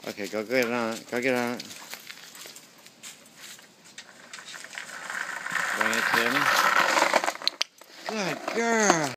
Okay, go get on it. Go get on it. Bring it to me. Good girl.